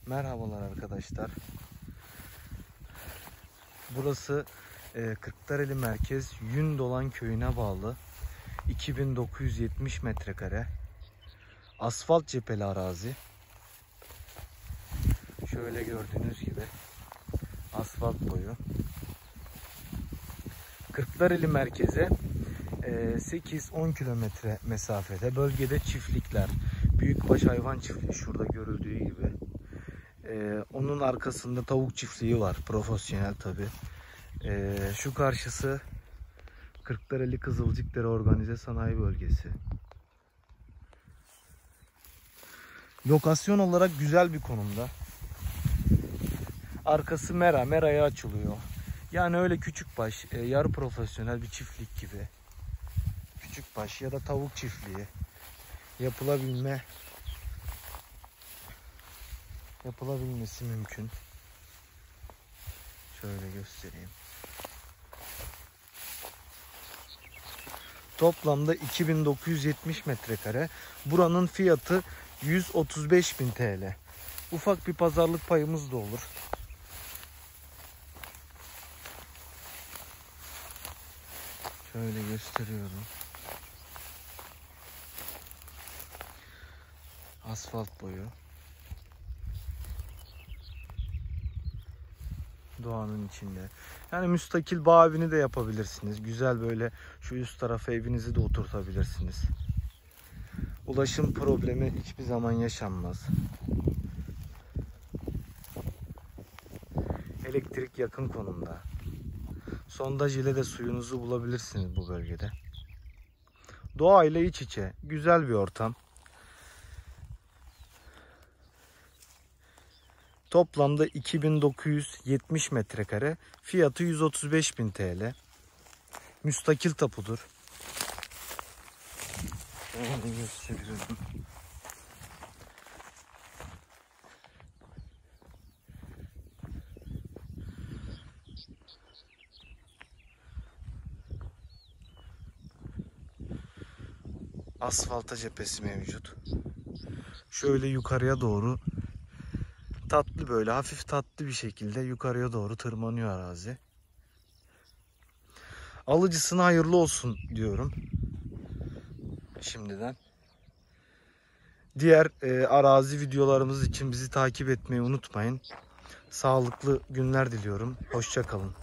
Merhabalar arkadaşlar. Burası Kırklareli merkez Yündolan köyüne bağlı 2970 metrekare asfalt cepheli arazi. Şöyle gördüğünüz gibi asfalt boyu. Kırklareli merkeze 8-10 kilometre mesafede. Bölgede çiftlikler, büyükbaş hayvan çiftliği şurada görüldüğü gibi. Onun arkasında tavuk çiftliği var, profesyonel tabi. Şu karşısı Kırklareli Kızılcıkdere Organize Sanayi Bölgesi. Lokasyon olarak güzel bir konumda. Arkası meraya açılıyor. Yani öyle küçükbaş, yarı profesyonel bir çiftlik gibi. Küçükbaş ya da tavuk çiftliği yapılabilmesi mümkün. Şöyle göstereyim. Toplamda 2970 metrekare. Buranın fiyatı 135.000 TL. Ufak bir pazarlık payımız da olur. Şöyle gösteriyorum. Asfalt boyu. Doğanın içinde. Yani müstakil bağ evini de yapabilirsiniz. Güzel böyle şu üst tarafa evinizi de oturtabilirsiniz. Ulaşım problemi hiçbir zaman yaşanmaz. Elektrik yakın konumda. Sondaj ile de suyunuzu bulabilirsiniz bu bölgede. Doğayla iç içe. Güzel bir ortam. Toplamda 2970 metrekare. Fiyatı 135.000 TL. Müstakil tapudur. Şöyle gösteriyorum. Asfalta cephesi mevcut. Şöyle yukarıya doğru tatlı, böyle hafif tatlı bir şekilde yukarıya doğru tırmanıyor arazi. Alıcısına hayırlı olsun diyorum şimdiden. Diğer arazi videolarımız için bizi takip etmeyi unutmayın. Sağlıklı günler diliyorum. Hoşça kalın.